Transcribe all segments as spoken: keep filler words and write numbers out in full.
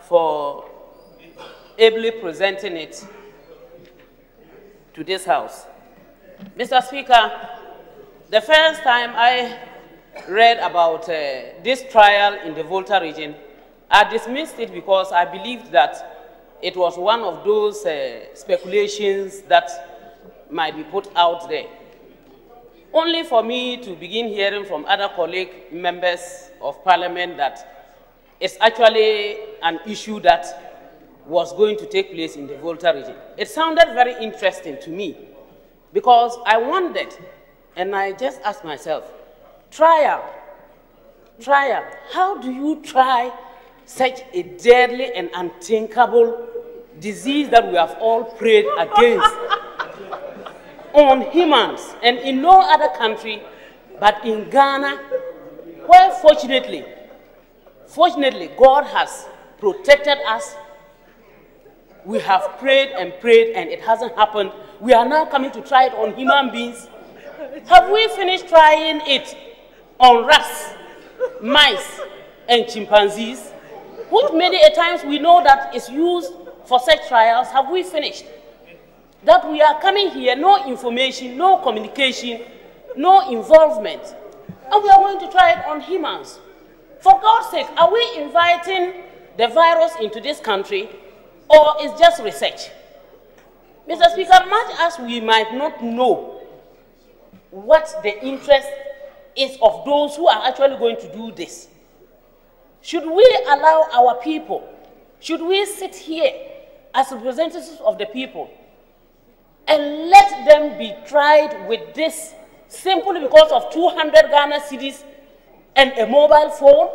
for ably presenting it to this House. Mister Speaker, the first time I read about uh, this trial in the Volta region, I dismissed it because I believed that it was one of those uh, speculations that might be put out there. Only for me to begin hearing from other colleague members of Parliament that it's actually an issue that was going to take place in the Volta region. It sounded very interesting to me because I wondered, and I just asked myself, trial, trial, how do you try such a deadly and unthinkable disease that we have all prayed against on humans and in no other country but in Ghana, where fortunately, fortunately God has protected us. We have prayed and prayed and it hasn't happened. We are now coming to try it on human beings. Have we finished trying it on rats, mice, and chimpanzees, which many a times we know that is used for such trials? Have we finished? That we are coming here, no information, no communication, no involvement, and we are going to try it on humans. For God's sake, are we inviting the virus into this country, or is just research? Mister Speaker, much as we might not know what the interest is of those who are actually going to do this, should we allow our people, should we sit here as representatives of the people and let them be tried with this simply because of two hundred Ghana cedis and a mobile phone,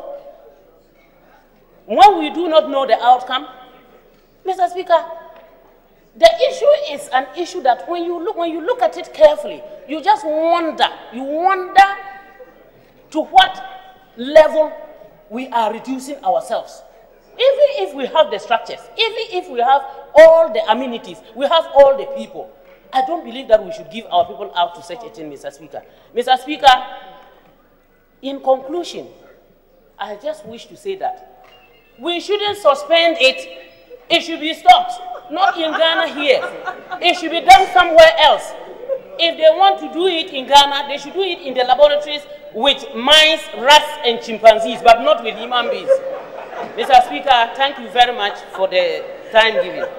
when we do not know the outcome? Mister Speaker, the issue is an issue that when you look, when you look at it carefully, you just wonder, you wonder to what level we are reducing ourselves. Even if we have the structures, even if we have all the amenities, we have all the people, I don't believe that we should give our people out to such a thing, Mister Speaker. Mister Speaker, in conclusion, I just wish to say that we shouldn't suspend it. It should be stopped, not in Ghana here. It should be done somewhere else. If they want to do it in Ghana, they should do it in the laboratories with mice, rats, and chimpanzees, but not with human beings. Mister Speaker, thank you very much for the time given.